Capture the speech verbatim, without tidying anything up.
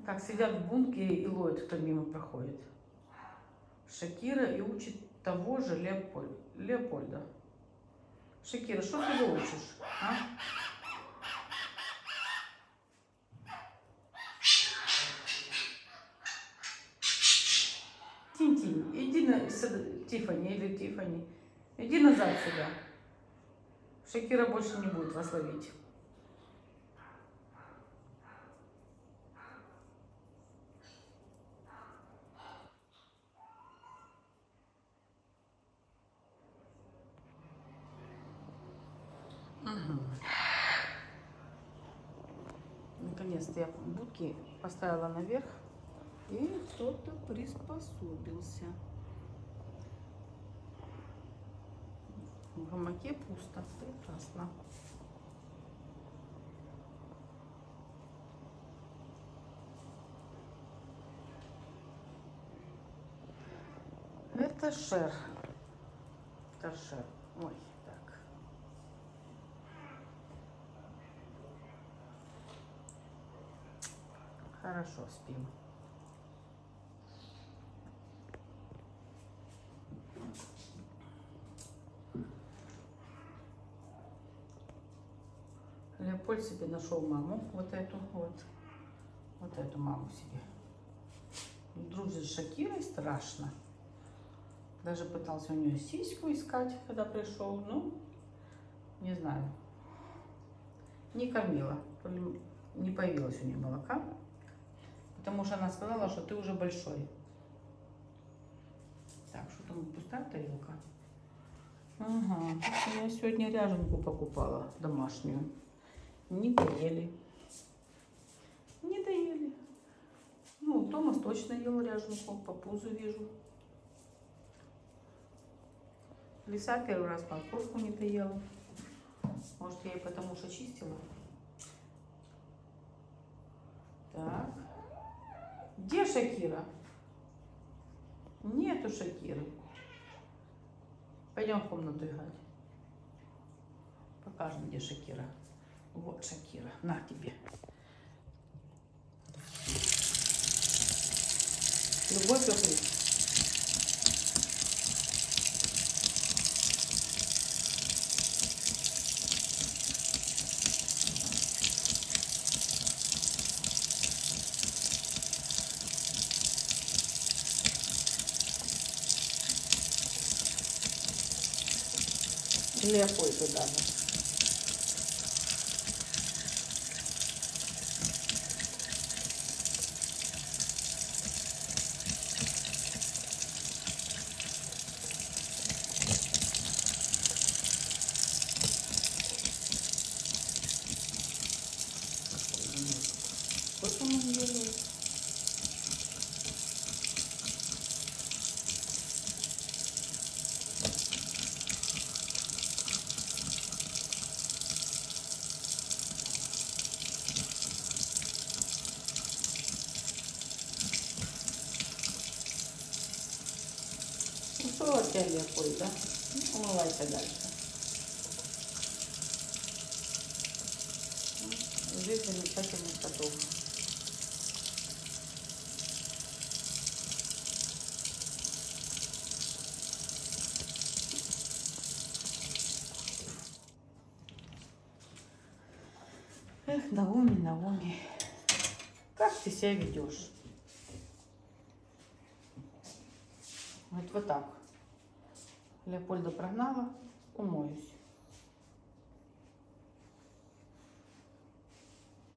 как сидят в бункере и лоют, кто мимо проходит. Шакира и учит того же Леополь... Леопольда. Шакира, что ты его учишь? А? Тинь-тинь, иди на... Тиффани или Тиффани. Иди назад сюда. Шакира больше не будет вас ловить. Угу. Наконец-то я будки поставила наверх, и кто-то приспособился. В гамаке пусто, прекрасно. Это шер. Торшер. Ой, так. Хорошо спим. Леопольд себе нашел маму, вот эту вот, вот эту маму себе. Дружит с Шакирой страшно. Даже пытался у нее сиську искать, когда пришел, ну, не знаю. Не кормила, не появилось у нее молока, потому что она сказала, что ты уже большой. Так, что там, пустая тарелка? Ага, я сегодня ряженку покупала домашнюю. Не доели. Не доели. Ну, Томас точно ел ряженку, по пузу вижу. Лиса первый раз морковку не доела. Может, я ей потому что чистила. Так. Где Шакира? Нету Шакиры. Пойдем в комнату играть. Покажем, где Шакира. Вот Шакира. На тебе. Любой сюрприз. Леопольду даже. Что он делает? Ну что от тебя, Леопольд, да? Ну, умывайся дальше. Жизнь замечательных котов. Эх, Наоми, Наоми, как ты себя ведешь? Вот, вот так. Леопольда прогнала, умоешь.